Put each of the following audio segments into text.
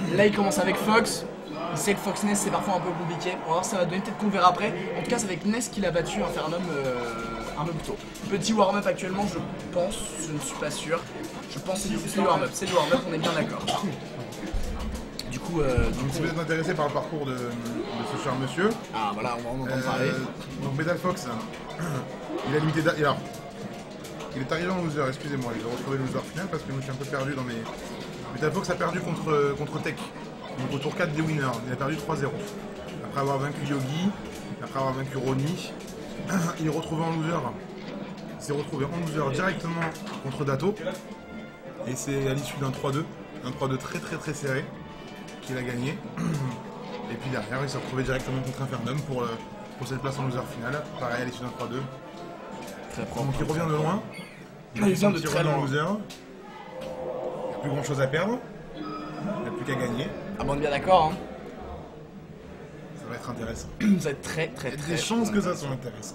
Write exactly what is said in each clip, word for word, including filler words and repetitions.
Là il commence avec Fox. Il sait que Fox Ness c'est parfois un peu compliqué. On va voir si ça va donner, peut-être qu'on verra après. En tout cas c'est avec Ness qu'il a battu Infernum euh, un peu plus tôt. Petit warm-up actuellement je pense, je ne suis pas sûr. Je pense que c'est du warm-up, c'est du warm-up, on est bien d'accord. Du coup, euh, donc si vous êtes intéressé par le parcours de, de ce cher monsieur. Ah voilà, on va en entendre euh, parler. Donc Metal Fox, il a limité d'a- alors, il est arrivé en loser, excusez-moi, il a retrouvé le loser final parce que je me suis un peu perdu dans mes. Metal Fox a perdu contre, contre Tech. Donc au tour quatre des winners, il a perdu trois zéro. Après avoir vaincu Yogi, après avoir vaincu Ronnie, il est retrouvé en loser. Il s'est retrouvé en loser directement contre Dato. Et c'est à l'issue d'un trois deux, un trois deux très très très serré qu'il a gagné. Et puis derrière il s'est retrouvé directement contre Infernum pour, euh, pour cette place en loser finale. Pareil à l'issue d'un trois deux. Très propre. Donc il revient de loin. Il vient de très loin. Loser. Il n'y a plus grand chose à perdre. Il n'y a plus qu'à gagner. Ah bon, on est bien d'accord, hein. Ça va être intéressant. Ça va être très très Il y a très. des chances que ça soit intéressant.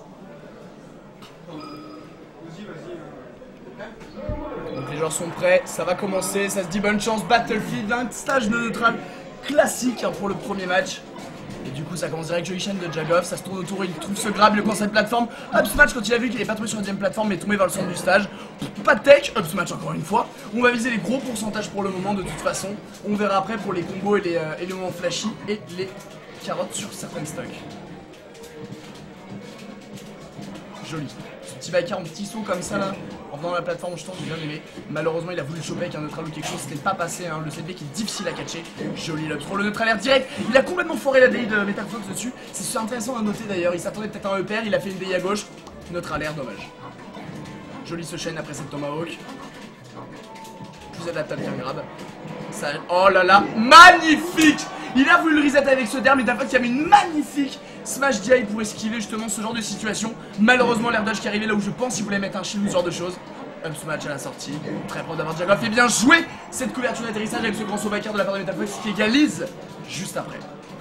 Donc les joueurs sont prêts, ça va commencer, ça se dit bonne chance, Battlefield, un stage de neutral classique hein, pour le premier match. Et du coup ça commence direct Joy Shen de Jagov, ça se tourne autour, il trouve ce grab, il commence cette plateforme. Up smash quand il a vu qu'il n'est pas tombé sur la deuxième plateforme mais tombé vers le centre du stage. Pas de tech, up smash encore une fois. On va viser les gros pourcentages pour le moment de toute façon. On verra après pour les combos et les, euh, et les moments flashy et les carottes sur certaines stocks. Joli. Ce petit backer en petit saut comme ça là, en venant dans la plateforme, je tente, j'ai bien aimé. Malheureusement, il a voulu le choper avec un neutral ou quelque chose, c'était pas passé. Hein. Le C D qui est difficile à catcher. Joli lobs pour le neutral air direct. Il a complètement foiré la D I de Metal Fox dessus. C'est intéressant à noter d'ailleurs. Il s'attendait peut-être à un E P R, il a fait une D I à gauche. Neutral air, dommage. Joli ce chaîne après cette Tomahawk. Plus adaptable qu'un grab. Ça... Oh là là, magnifique! Il a voulu le reset avec ce derme, Metal Fox qui a mis une magnifique smash D I pour esquiver justement ce genre de situation. Malheureusement l'air dodge qui est arrivé là où je pense qu'il voulait mettre un shield ou ce genre de choses. Up smash à la sortie. Très proche d'avoir Jagov et bien joué cette couverture d'atterrissage avec ce grand saut backer de la part de Metal Fox qui égalise juste après.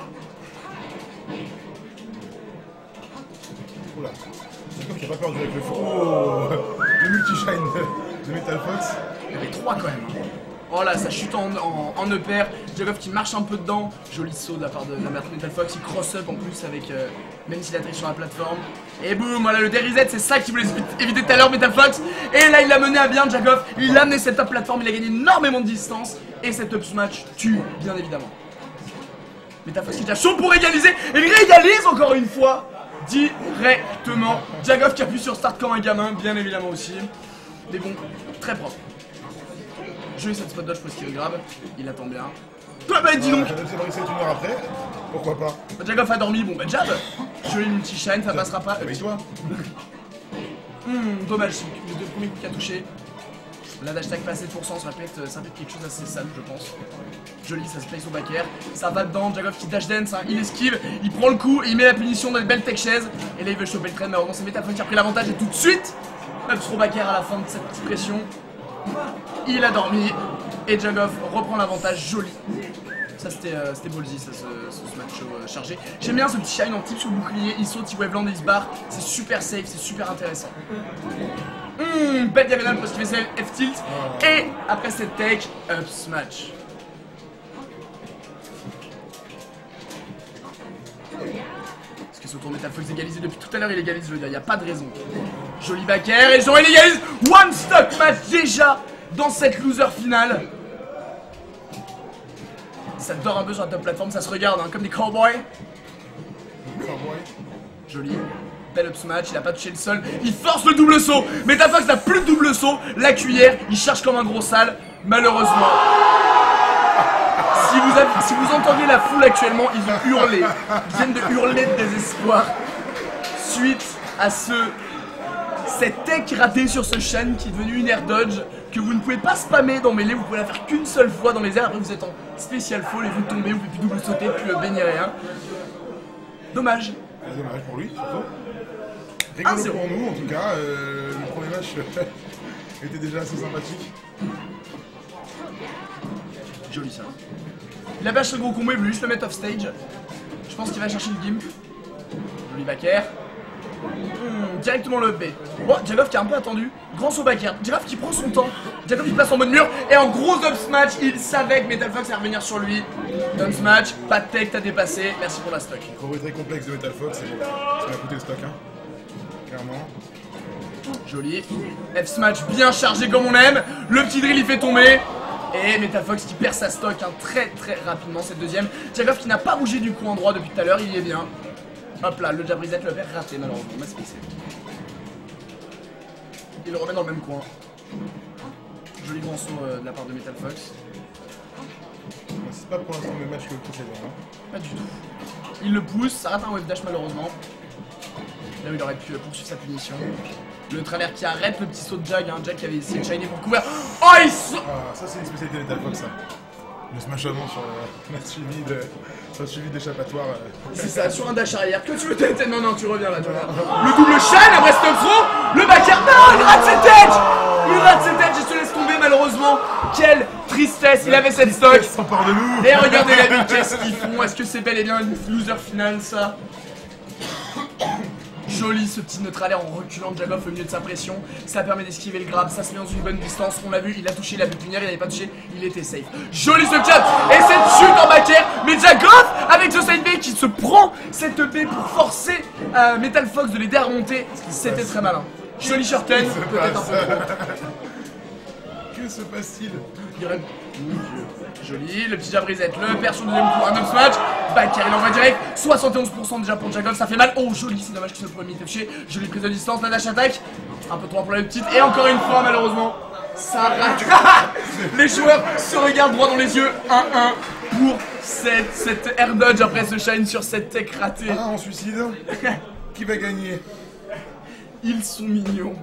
Oula, c'est comme qu'il n'a pas perdu avec le fou. Oh, le multi-shine de, de Metal Fox. Il y avait trois quand même. Oh là, ça chute en, en, en E P R. Jagov qui marche un peu dedans. Joli saut de la part de la mère de Metal Fox. Il cross-up en plus avec. Euh, même s'il atterrit sur la plateforme. Et boum, voilà le D-reset. C'est ça qu'il voulait éviter tout à l'heure, Metal Fox. Et là, il l'a mené à bien, Jagov. Il a amené cette top plateforme. Il a gagné énormément de distance. Et cet up smash tue, bien évidemment. Metal Fox qui est déjà chaud pour égaliser. Et il réégalise encore une fois. Directement. Jagov qui appuie sur start comme un gamin, bien évidemment aussi. Mais bon, très propre. Joli cette spot dodge pour esquiver le grab, il attend bien. Bah bah dis donc! J'adore c'est une heure après, pourquoi pas? Bah Jagov a dormi, bon bah jab! Joli multi-shine, ça passera pas. Avec toi? Hum, dommage, les deux premiers coups qu'il a touché. La dash tag pas assez de pourcent, ça va être, ça va être quelque chose d'assez sale, je pense. Joli, ça se place au back air. Ça va dedans, Jagov qui dash dance, hein, il esquive, il prend le coup, il met la punition dans les belles tech chaises. Et là il veut choper le train, mais c'est Metal Fox qui a pris l'avantage et tout de suite, up throw back air à la fin de cette petite pression. Il a dormi et Jagov reprend l'avantage, joli. Ça c'était euh, ballsy, ça, ce, ce match euh, chargé. J'aime bien ce petit shine en type sur le bouclier, il saute, il waveland et il se barre. C'est super safe, c'est super intéressant. Hum, bête diagonale pour esquiver F tilt. Et après cette tech, up smash. Est-ce que ce tour Metal Fox égalisé depuis tout à l'heure, il égalise, je veux dire, il n'y a pas de raison. Joli back air et Jean il égalise. One stock match déjà dans cette loser finale. Ça dort un peu sur la top plateforme, ça se regarde hein, comme des cowboys. Cowboy. Joli. Bel up smash, il a pas touché le sol. Il force le double saut. Metal Fox n'a plus de double saut. La cuillère, il cherche comme un gros sale. Malheureusement. Si vous, avez, si vous entendez la foule actuellement, ils ont hurlé. Ils viennent de hurler de désespoir. Suite à ce... cette tech ratée sur ce chaîne qui est devenu une air dodge que vous ne pouvez pas spammer dans Melee, vous pouvez la faire qu'une seule fois dans les airs, après vous êtes en spécial fall et vous tombez, vous pouvez plus double sauter, plus le baigner rien. Dommage. Dommage pour lui, surtout. Rigolo pour nous en tout cas, euh, le premier match était déjà assez sympathique. Joli ça. Il a bâché le gros combo, il voulait juste le mettre off stage. Je pense qu'il va chercher le gimp. Joli back air. Mmh, directement le E P. Bon, Jagov qui a un peu attendu. Grand saut back air. Jagov qui prend son temps. Jacob il passe en mode mur et en gros up smash, il savait que Metal Fox allait revenir sur lui. Down smash, pas de tech, t'as dépassé, merci pour la stock. Combo très complexe de Metal Fox, c'est bon. Ça va coûter le stock, hein. Clairement. Joli. F smash bien chargé comme on aime. Le petit drill il fait tomber. Et Metal Fox qui perd sa stock hein, très très rapidement, cette deuxième. Jacob qui n'a pas bougé du coup en droit depuis tout à l'heure, il y est bien. Hop là, le jab reset, le perd raté malheureusement, mais c'est passé. Il le remet dans le même coin. Joli grand saut euh, de la part de Metal Fox. C'est pas pour l'instant le match que le précédent. Hein. Pas du tout. Il le pousse, ça rate un wave dash malheureusement. Là où il aurait pu poursuivre sa punition. Le travers qui arrête le petit saut de Jag, hein. Jag qui avait essayé de shiner pour couvrir. Oh il saute. Ah, ça c'est une spécialité de Metal Fox ça. Le smash avant sur euh, le suivi de sur le suivi d'échappatoire. Euh. C'est ça, sur un dash arrière. Que tu veux t'aider? Non, non, tu reviens là, tu vois. Le double shine, après stop throw. Le backer. Non, il rate cette edge. Il rate cette edge, il se laisse tomber malheureusement. Quelle tristesse, il avait cette stock. Il s'empare de nous. Et regardez la vie, qu'est-ce qu'ils font? Est-ce que c'est bel et bien une loser finale ça? Joli ce petit neutralaire en reculant de Jagoff au milieu de sa pression. Ça permet d'esquiver le grab, ça se met dans une bonne distance. On l'a vu, il a touché, il a pu punir, il n'avait pas touché, il était safe. Joli ce cap et cette chute en back air. Mais Jagoff avec ce side B qui se prend cette B pour forcer euh, Metal Fox de l'aider à remonter. C'était très malin. Joli shorten, peut-être un peu trop. Que se passe-t-il? Joli, le petit jab reset, le perd sur le deuxième coup, un up smash, back air, il envoie direct, soixante et onze pour cent déjà pour Jacob, ça fait mal. Oh joli, c'est dommage que ce premier touché, jolie prise de distance, la dash attaque, un peu trop pour la petite, et encore une fois malheureusement, ça rate. Les joueurs se regardent droit dans les yeux, un un pour cette, cette air dodge après ce shine sur cette tech ratée. Ah, en suicide. Qui va gagner? Ils sont mignons.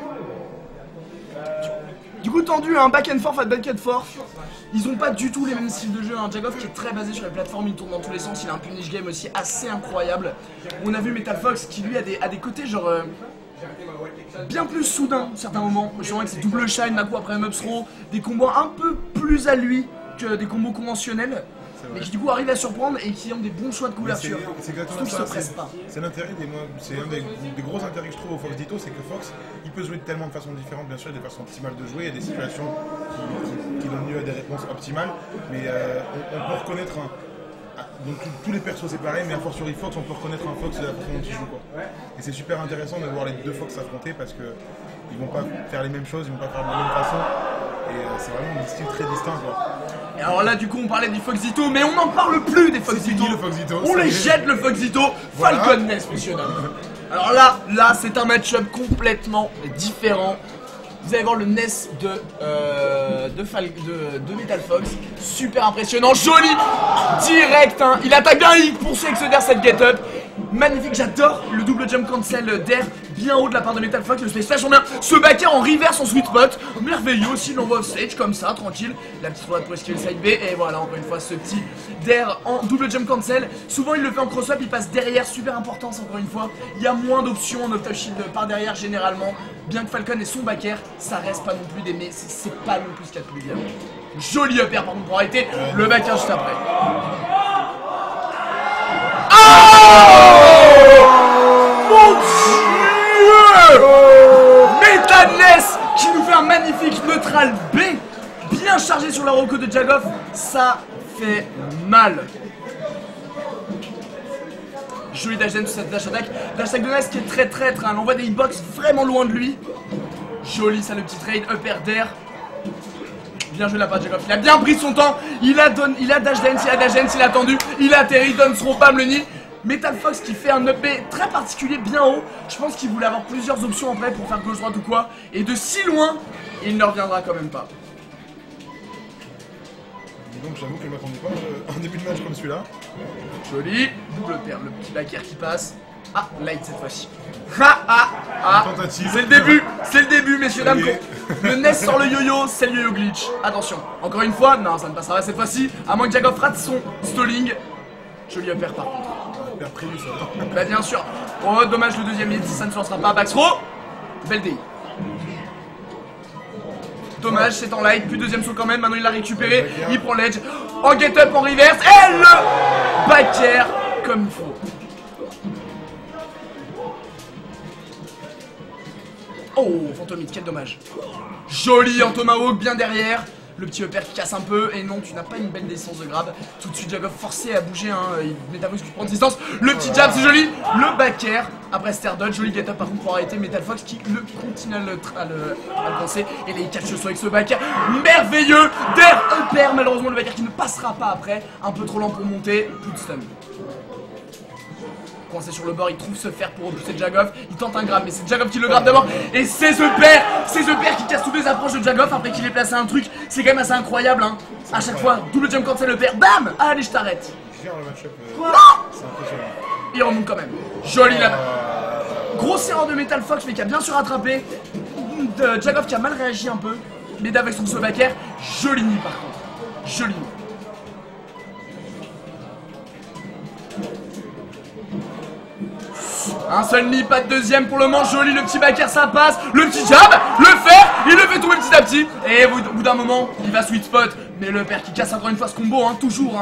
Du coup tendu, un hein, back and forth, back and forth. Ils ont pas du tout les mêmes styles de jeu. Hein. Jagoff qui est très basé sur les plateformes, il tourne dans tous les sens, il a un punish game aussi assez incroyable. On a vu Metal Fox qui lui a des, a des côtés genre euh, bien plus soudains à certains moments. Je vois que c'est double shine, d'un coup après un up throw, des combos un peu plus à lui que des combos conventionnels. Mais qui du coup arrivent à surprendre et qui ont des bons choix de couverture. C'est exactement ça, c'est l'intérêt des c'est un des, des gros intérêts que je trouve au Fox Ditto, c'est que Fox, il peut jouer de tellement de façons différentes, bien sûr il y a des façons optimales de jouer, il y a des situations qui, qui, qui donnent lieu à des réponses optimales, mais euh, on, on peut reconnaître un... Donc tous les persos c'est pareil, mais à fortiori Fox, on peut reconnaître un Fox de la façon dont il joue quoi. Et c'est super intéressant de voir les deux Fox s'affronter parce que ils vont pas faire les mêmes choses, ils vont pas faire de la même façon, et euh, c'est vraiment des styles très distincts quoi. Et alors là du coup on parlait du Foxito, mais on n'en parle plus des Foxito. Le Foxito on les jette le Foxito. Voilà. Falcon Nest, messieurs dames. Alors là, là c'est un match-up complètement différent. Vous allez voir le Nest de, euh, de, Fal de, de Metal Fox. Super impressionnant, joli. Direct, hein. Il attaque d'un hit pour ceux avec ce d'air cette get up. Magnifique, j'adore le double jump cancel d'air bien haut de la part de Metal Fox. Le space flash, on vient ce backer en reverse en sweet spot. Merveilleux aussi, l'envoie off stage comme ça, tranquille. La petite roulade pour esquiver le side B. Et voilà, encore une fois, ce petit d'air en double jump cancel. Souvent, il le fait en cross-up, il passe derrière. Super important, encore une fois. Il y a moins d'options en octave shield par derrière généralement. Bien que Falcon ait son backer, ça reste pas non plus des mais c'est pas non plus ce qu'il y a de plus bien. Joli up air par contre pour arrêter le backer juste après. Oh mon dieu, Metal Nest qui nous fait un magnifique neutral B bien chargé sur la Rocco de Jagoff. Ça fait mal. Joli dash dance sur cette dash attack. Dash attack de Nest qui est très traître, hein. Elle envoie des hitbox vraiment loin de lui. Joli ça le petit trade, up air d'air. Bien joué la part de Jacob, il a bien pris son temps. Il a, donné, il a dash dance, il a dash dance, il a attendu. Il a atterri, donne son pam le nid. Metal Fox qui fait un up B très particulier bien haut. Je pense qu'il voulait avoir plusieurs options en vrai pour faire gauche droite ou quoi. Et de si loin, il ne reviendra quand même pas. Et donc j'avoue que je m'attendais pas à un début de match comme celui-là. Joli, double perle, le petit back air qui passe. Ah, light cette fois-ci. Ah, ah, ah. C'est le début, c'est le début, messieurs, dames. Le Nest sort le yo-yo, c'est le yo-yo glitch. Attention, encore une fois, non, ça ne passera pas cette fois-ci. À moins que Jagoff rate son stalling. Joli up air par contre. Up prévu ça. Bah, bien sûr. Oh, dommage le deuxième hit, ça ne se lancera pas. Back throw. Belle D I. Dommage, c'est en light, plus deuxième saut quand même. Maintenant il l'a récupéré, il prend l'edge. En get up, en reverse. Et le back air comme il faut. Oh, Fantomite, quel dommage. Joli en Tomahawk bien derrière. Le petit upper qui casse un peu. Et non, tu n'as pas une belle distance de grab. Tout de suite, Jagov forcé à bouger. Hein. Il Metal qui prend de distance. Le petit jab, c'est joli. Le back air. Après Stair Dodge, joli get up par contre pour arrêter Metal Fox qui le continue à le, à le, à le lancer. Et là, il catch le saut avec ce back air merveilleux. Der upper, malheureusement, le back air qui ne passera pas après. Un peu trop lent pour monter. Plus de stun. Coincé sur le bord, il trouve ce fer pour repousser Jagov. Il tente un grab, mais c'est Jagov qui le grabe d'abord. Et c'est ce père, c'est ce père qui casse toutes les approches de Jagov après qu'il ait placé un truc. C'est quand même assez incroyable, hein. À chaque fois, double jump cancel le père, bam. Allez, je t'arrête. Le match-up, euh, c'est impressionnant. Il remonte quand même. Joli là. Grosse erreur de Metal Fox, mais qui a bien su rattraper. De Jagov qui a mal réagi un peu. Mais avec son saut back air, joli nid par contre. Joli nid. Un seul nid, pas de deuxième pour le moment, joli, le petit back air ça passe, le petit jab, le fer, il le fait tomber petit à petit, et au bout d'un moment, il va sweet spot, mais le père qui casse encore une fois ce combo, hein, toujours, hein.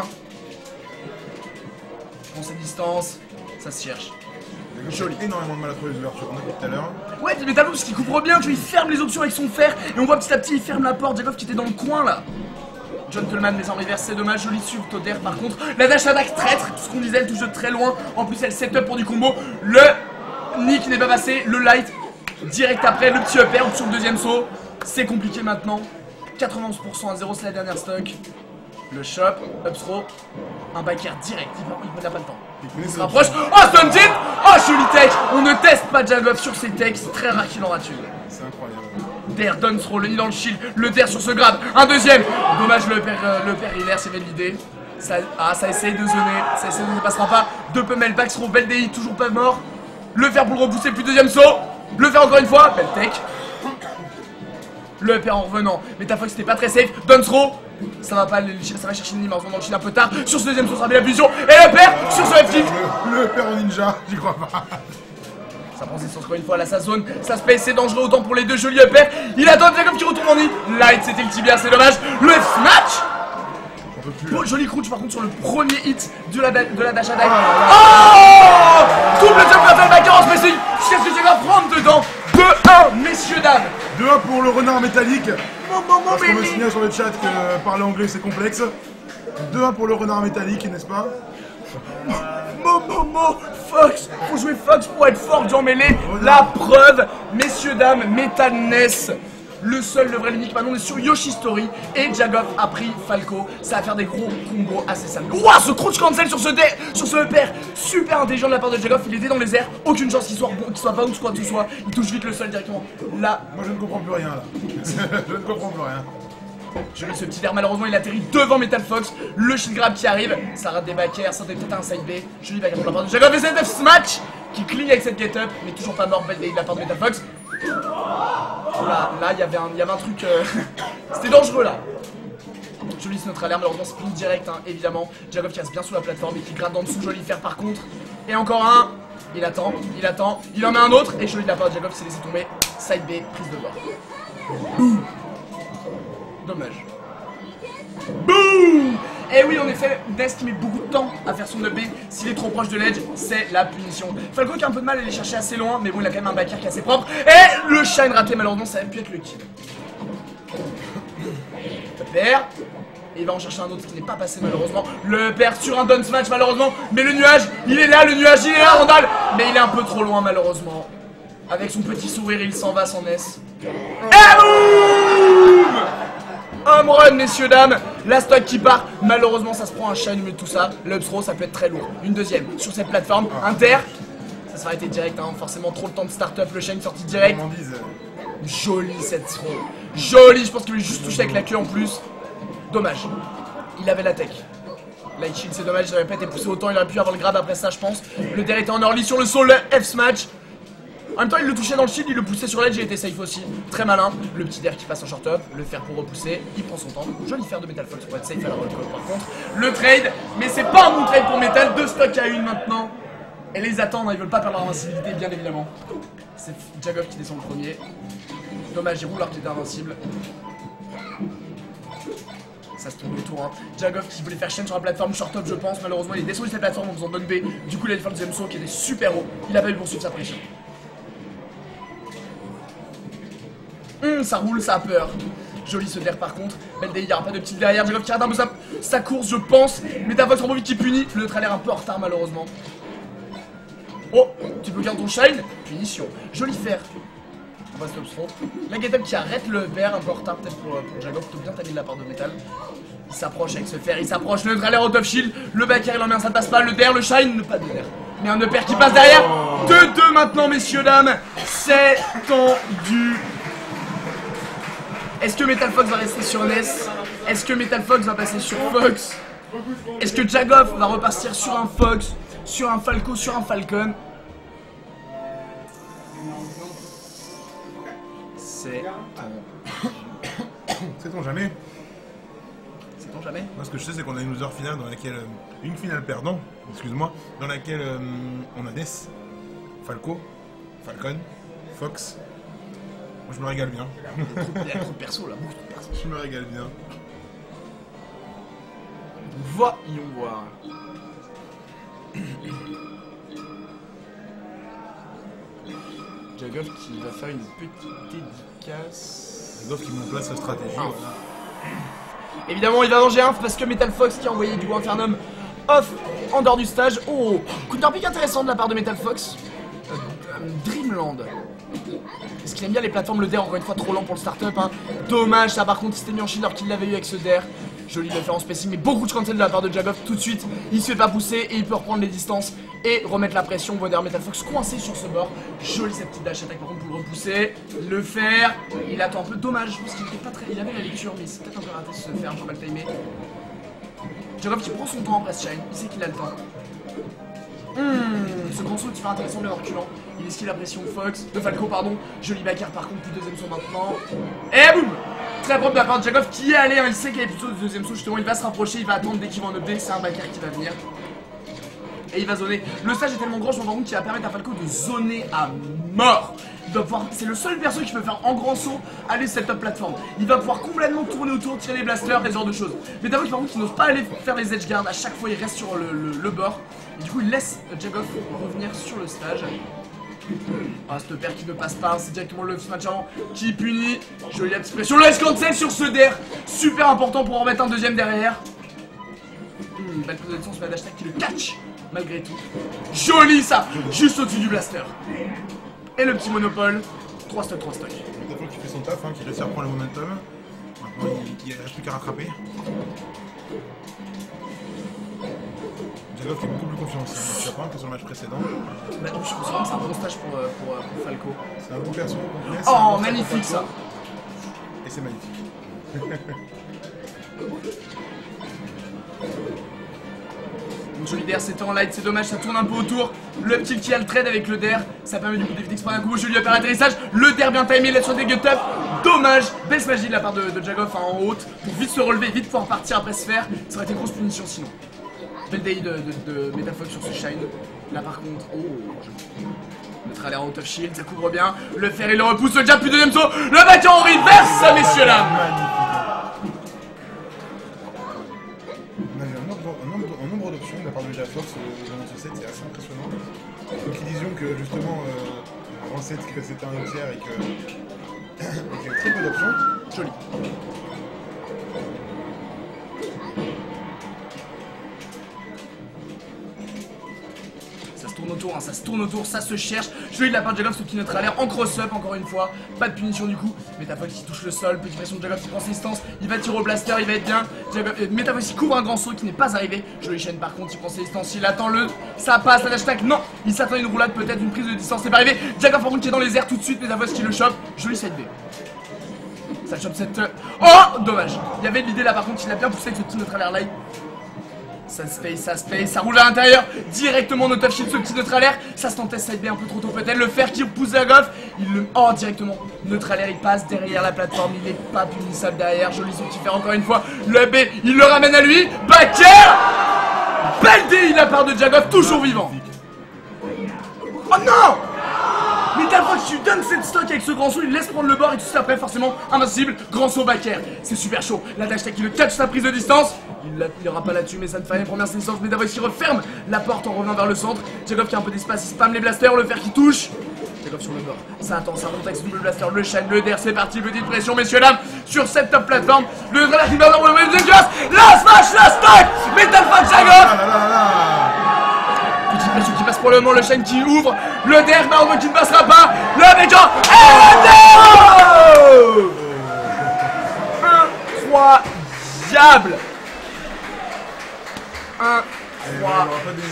Prend ses distances, ça se cherche. Joli. Énormément de mal à trouver les ouvertures, on a vu tout à l'heure. Ouais, mais Talon, parce qu'il couvre bien, tu vois, il ferme les options avec son fer, et on voit petit à petit, il ferme la porte, Jagov qui était dans le coin là. Gentleman mais en reverse, c'est dommage, joli sur Toder par contre. La dash attack traître, tout ce qu'on disait, elle touche de très loin. En plus elle set up pour du combo. Le Nick n'est pas passé, le light direct après, le petit upper sur le deuxième saut. C'est compliqué maintenant. quatre-vingt-onze pour cent à zéro, c'est la dernière stock. Le shop, up throw, un back air direct, il n'a pas le temps. Il se rapproche. Oh, stunted. Oh, joli tech. On ne teste pas Jagov sur ses techs, c'est très rare qu'il en rate une. C'est incroyable. Der, down throw, le nid dans le shield, le der sur ce grab, un deuxième. Dommage, le père, euh, le père hilaire s'est validé. Ça, ah, ça essaye de zoner, ça essaye de ne passera pas. Deux pummel back throw, belle D I, toujours pas mort. Le fer pour le repousser, plus deuxième saut. Le fer encore une fois, belle tech. Le père en revenant, mais ta fois c'était pas très safe. Down throw, ça va pas, ça va chercher le nid, mais dans le shield un peu tard. Sur ce deuxième saut, ça sera bien la fusion. Et le père ah, sur ce F kick. Le, le père en ninja, j'y crois pas. Ça prend ses sens encore une fois, là ça zone, ça space, c'est dangereux autant pour les deux jolis uppers. Il attend Jagov qui retourne en nid. Light, c'était le tibia, c'est dommage. Le F-Smash. Oh, joli crouch par contre sur le premier hit de la, de la dash attack. Oh, double jump fatal back en spacing. Qu'est-ce que tu vas prendre dedans? deux un, messieurs, dames. deux un pour le renard métallique. Mon, mon, mon, Parce qu'on me signale sur le chat que parler anglais c'est complexe. deux un pour le renard métallique, n'est-ce pas? Momo Fox, faut jouer Fox pour être fort dans mêlée. La preuve, messieurs dames, Metalness, le seul, le vrai, l'unique. Maintenant on est sur Yoshi Story et Jagov a pris Falco. Ça va faire des gros combos assez simples. Ouah, ce crouch cancel sur ce dé, sur ce père, super intelligent de la part de Jagov. Il était dans les airs, aucune chance qu'il soit bon, qu'il soit pas ou quoi que ce soit. Il touche vite le sol directement. Là, moi je ne comprends plus rien là. Je ne comprends plus rien. Je mets ce petit air, malheureusement il atterrit devant Metal Fox. Le shield grab qui arrive, ça rate des back air, ça peut être un side B. Je lui back air pour la part de Jagov et cette F-Smash qui cligne avec cette get up, mais toujours pas mort, belle day de la part de Metal Fox. Là, là il y avait un, il y avait un truc, euh... c'était dangereux là. Joli notre alerte, malheureusement spin direct, hein, évidemment. Jagov qui reste bien sous la plateforme et qui gratte en dessous, joli faire par contre. Et encore un, il attend, il attend, il en met un autre et joli de la part de Jagov qui s'est laissé tomber. Side B, prise de bord. Boum. Dommage. Boum. Et oui, en effet, Ness qui met beaucoup de temps à faire son up B. S'il est trop proche de l'edge, c'est la punition. Falco qui a un peu de mal à aller chercher assez loin, mais bon, il a quand même un back air qui est assez propre. Et le shine raté, malheureusement, ça aurait pu être le kill. Le père. Et il va en chercher un autre qui n'est pas passé, malheureusement. Le père sur un down smash, malheureusement. Mais le nuage, il est là, le nuage, il est là, Randall. Mais il est un peu trop loin, malheureusement. Avec son petit sourire, il s'en va sans Ness. Et boum. Home run, messieurs, dames. La stock qui part. Malheureusement, ça se prend un shine au milieu de tout ça. L'up throw, ça peut être très lourd. Une deuxième sur cette plateforme. Inter. Ça s'est arrêté direct, hein. Forcément, trop le temps de start-up. Le shine sorti direct. Joli cette throw. Joli. Je pense qu'il voulait juste toucher avec la queue en plus. Dommage. Il avait la tech. Light shield, c'est dommage. Il n'aurait pas été poussé autant. Il aurait pu avoir le grab après ça, je pense. Le der était en early sur le sol. Le F-Smash. En même temps, il le touchait dans le shield, il le poussait sur l'edge, il était safe aussi. Très malin. Le petit der qui passe en short up, le fer pour repousser, il prend son temps. Joli fer de Metal Fox pour être safe à la roll call par contre. Le trade, mais c'est pas un bon trade pour Metal. Deux stocks à une maintenant. Et les attendent, ils veulent pas perdre leur invincibilité, bien évidemment. C'est Jagov qui descend le premier. Dommage, il roule alors qu'il était invincible. Ça se tourne le tour, hein. Jagov qui voulait faire chaîne sur la plateforme short up, je pense. Malheureusement, il est descendu de cette plateforme en faisant down B. Du coup, il allait faire le deuxième saut qui était super haut. Il a pas eu le poursuivre sa pression. Hum, ça roule, ça a peur. Joli ce der par contre. Beldei, il n'y aura pas de petite derrière. Jagov qui arrête un peu sa, sa course, je pense. Metavox en vite qui punit. Le neutre a l'air un peu en retard malheureusement. Oh, tu peux garder ton shine. Punition. Joli fer. On va stop throw. La get up qui arrête le vert un peu en retard peut-être pour, pour Jagov. Plutôt bien tamé de la part de métal. Il s'approche avec ce fer, il s'approche. Le neutre a l'air out of shield. Le backer il en met un, ça ne passe pas. Le der, le shine, pas de der. Mais un upper qui passe derrière. deux deux maintenant, messieurs, dames. C'est tendu. Est-ce que Metal Fox va rester sur Ness? Est-ce que Metal Fox va passer sur Fox? Est-ce que Jagov va repartir sur un Fox, sur un Falco, sur un Falcon? C'est Sait-on jamais? Sait-on jamais? Moi, ce que je sais, c'est qu'on a une loser finale dans laquelle. Euh, une finale perdant, excuse-moi, dans laquelle euh, on a Ness, Falco, Falcon, Fox. Moi, je me régale bien. Il y a trop de persos là, beaucoup trop de persos. Je me régale bien. Voyons voir. Jagov qui va faire une petite dédicace. Jagov qui met en place sa stratégie. Ah. Voilà. Évidemment, il va manger un parce que Metal Fox qui a envoyé du Infernum off en dehors du stage. Oh, coup de pique intéressant de la part de Metal Fox. Euh, euh, Dreamland. Est-ce qu'il aime bien les plateformes? Le der encore une fois trop lent pour le start-up hein. Dommage ça par contre il s'était mis en shield alors qu'il l'avait eu avec ce der. Joli de le faire en spacing mais beaucoup de cancel de la part de Jagov tout de suite. Il se fait pas pousser et il peut reprendre les distances et remettre la pression. On voit d'ailleurs Metal Fox coincé sur ce bord. Joli cette petite dash attack par contre pour le repousser. Le faire. Il attend un peu dommage parce qu'il était pas très. Il avait la lecture mais c'est peut-être un peu raté ce faire, pas mal timé. Jagov qui prend son temps en press shine, il sait qu'il a le temps. Mmh, ce grand saut qui fait intéressant de reculant. Il esquive la pression de Fox, de Falco pardon. Joli backer par contre, plus de deuxième saut maintenant. Et boum. Très propre de la part de Jagov qui est allé, hein, il sait qu'il y a plutôt de deuxième saut justement, il va se rapprocher, il va attendre dès qu'il va en update, c'est un backer qui va venir. Et il va zoner. Le stage est tellement grand, je me rends compte qu'il va permettre à Falco de zoner à mort. Il va pouvoir, c'est le seul perso qui peut faire en grand saut aller sur cette top plateforme. Il va pouvoir complètement tourner autour, tirer les blasters, et ce genre de choses. Mais d'abord, par contre, il n'ose pas aller faire les edge guards. À chaque fois, il reste sur le, le, le bord. Et du coup, il laisse Jagov revenir sur le stage. Ah, ce père qui ne passe pas, c'est directement le smash avant qui punit. Jolie la petite pression. Le S cancel sur ce der. Super important pour en remettre un deuxième derrière. Hum, belle position sur la dash attack qui le catch. Malgré tout. Joli ça. Juste au-dessus du blaster. Et le petit monopole. trois stocks, trois stocks. Metal Fox qui fait son taf, hein, qui réussit à prendre le momentum. Maintenant, il ne reste plus qu'à rattraper. Jagov fait beaucoup plus confiance. Hein. Tu as pas un que sur le match précédent. Bah, je pense vraiment que c'est un bon stage pour, euh, pour, euh, pour Falco. C'est un bon perso qu'on connaît. Oh, bon magnifique ça. Et c'est magnifique. Une jolie der, c'était en light, c'est dommage, ça tourne un peu autour. Le petit qui a le trade avec le der, ça permet du coup d'éviter d'exploser un coup. Joli upper atterrissage, le der bien timé, là sur des gut up. Dommage, belle magie de la part de, de Jagov hein, en haute pour vite se relever, vite pouvoir partir après se faire. Ça aurait été une grosse punition sinon. Belle day de, de, de Metal Fox sur ce shine. Là par contre, oh, le trailer out of shield, ça couvre bien. Le fer il le repousse, le jab, puis deuxième saut. Le battu en reverse, messieurs là. On a eu un nombre, un nombre, un nombre d'options de la part de Metal Fox dans ce set, c'est assez impressionnant. Donc ils disions que justement, euh, avant le set, que c'était un tiers et que il y avait très peu d'options. Joli. Ça se tourne autour, hein, ça se tourne autour, ça se cherche. Joli de la part de Jagov, ce qui neutre à l'air en cross-up, encore une fois. Pas de punition du coup. Metal Fox qui touche le sol, petite pression de Jagov qui prend ses distances. Il va tirer au blaster, il va être bien. Euh, Metal Fox qui couvre un grand saut qui n'est pas arrivé. Joli chaîne par contre, il prend ses distances, il attend le. Ça passe, la dash attack, non. Il s'attend à une roulade, peut-être une prise de distance, c'est pas arrivé. Jagov par contre qui est dans les airs tout de suite, Metal Fox qui le chope. Joli side B. Ça chope cette. Oh, dommage. Il y avait de l'idée là par contre, il a bien poussé avec ce petit neutre à l'air light. Ça se paye, ça se paye, ça roule à l'intérieur. Directement no top shield, ce petit neutre à l'air. Ça se tentait side B un peu trop tôt peut-être. Le fer qui repousse Jagov. Il le. Oh, directement. Neutre à l'air, il passe derrière la plateforme. Il n'est pas punissable derrière. Joli son petit fer encore une fois. Le B, il le ramène à lui. Backer. Belle D, la part de Jagov, toujours vivant. Oh non! Metal Fox, tu donnes cette stock avec ce grand saut, il laisse prendre le bord et tout ça après, forcément, invincible, grand saut backer. C'est super chaud. La dash qui le catch sa prise de distance. Il n'ira pas là-dessus, mais ça ne fait rien. Première distance, Metal Fox qui referme la porte en revenant vers le centre. Jagov qui a un peu d'espace, il spam les blasters, le fer qui touche. Jacob sur le bord. C'est intense, un contexte double blaster, le Shen, le D R, c'est parti, petite pression, messieurs, dames, sur cette top plateforme. Le Drala qui va avoir le même dégueulasse. La smash, la stack. Metal Fan Jacob. Petite pression qui passe pour le moment, le Shen qui ouvre. Le D R, Naruto qui ne passera pas. Le méchant. Et le D R. Incroyable.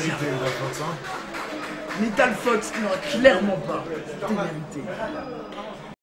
Incroyable. Metal Fox, il n'aura clairement pas démérité.